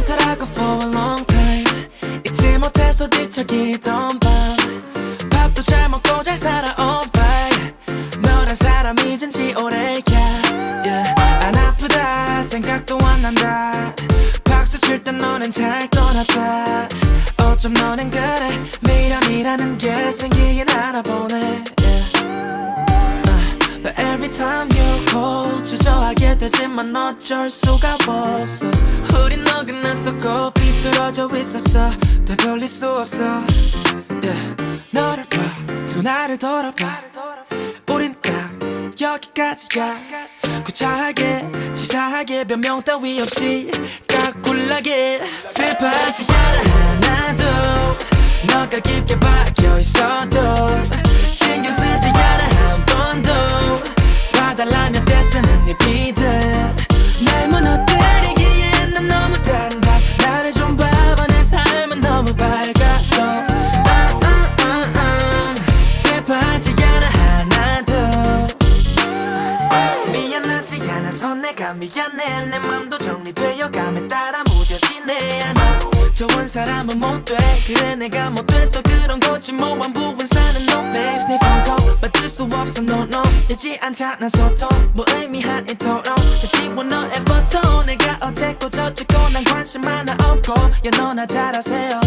좋더라고 for a long time 잊지 못해서 뒤척이던 밤 밥도 잘 먹고 잘 살아 alright 너란 사람이 잊은지 오래야 yeah. 안 아프다 생각도 안 난다 박수 칠 땐 너는 잘 떠났다 어쩜 너는 그래 미련이라는 게 생기긴 하나 보네 yeah. But every time you call 주저하게 되지만 어쩔 수가 없어 우린 어긋났었고 삐뚤어져 있었어 되돌릴 수 없어 yeah. 너를 봐 그리고 나를 돌아봐 우린 딱 여기까지야 구차하게 치사하게 변명 따위 없이 까꿀나게 슬퍼하지잖아 하나도 너가 깊게 박혀 있어도 신경 쓰지 않아 한 번도 봐달라면 떼쓰는 네 비드 날 무너뜨리기에 난 너무 단다 나를 좀 봐봐 내 삶은 너무 밝아서 슬퍼하지 않아 하나도 미안하지 않아서 내가 미안해 내 맘도 정리되어감에 따라 무뎌지네 좋은 사람은 못돼 그래 내가 못돼서 그런 거지 뭐 완부분 사는 no thanks 네 폰콜 받을 수 없어 no no 되지 않잖아 소통 무의미한 이토록 지워 너의 포토 내가 어쨌고 저쨌고 난 관심 하나 없고 야 너나 잘하세요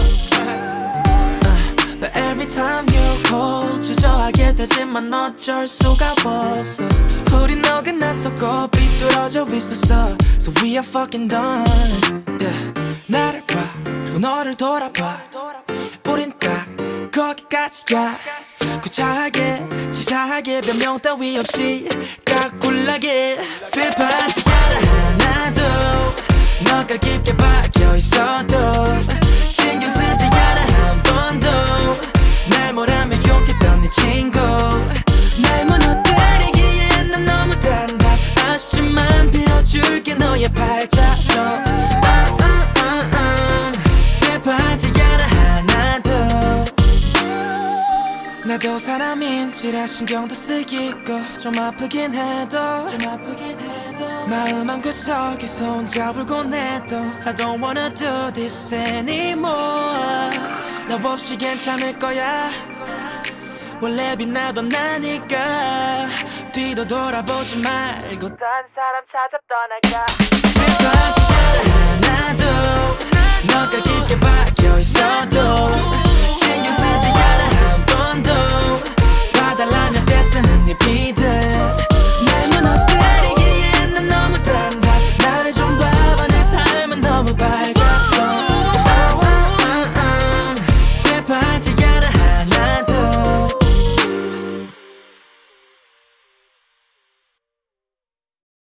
But every time you call 주저하게 되지만 어쩔 수가 없어 우린 어긋났었고 삐뚤어져 있었어 So we are fucking done yeah. 나를 봐 그리고 너를 돌아봐 우린 딱 거기까지야 구차하게 치사하게 변명 따위 없이 까꿀나게 슬퍼하지잖아 하나도 너가 깊게 박혀 있어도 신경 쓰지 않아 한 번도 날 뭐라며 욕했던 네 친구 날 무너뜨리기에 난 너무 단다 아쉽지만 빌어줄게 너의 팔자서 슬퍼하지 않아 하나도 나도 사람인지라 신경도 쓰이고 좀 아프긴 해도 마음 한구석에서 혼자 울곤 해도 I don't wanna do this anymore 나 없이 괜찮을 거야 원래 빛나던 나니까 뒤도 돌아보지 말고 딴 사람 찾아 떠나가 슬퍼하지 않아 나도 너가 깊게 박혀 있어도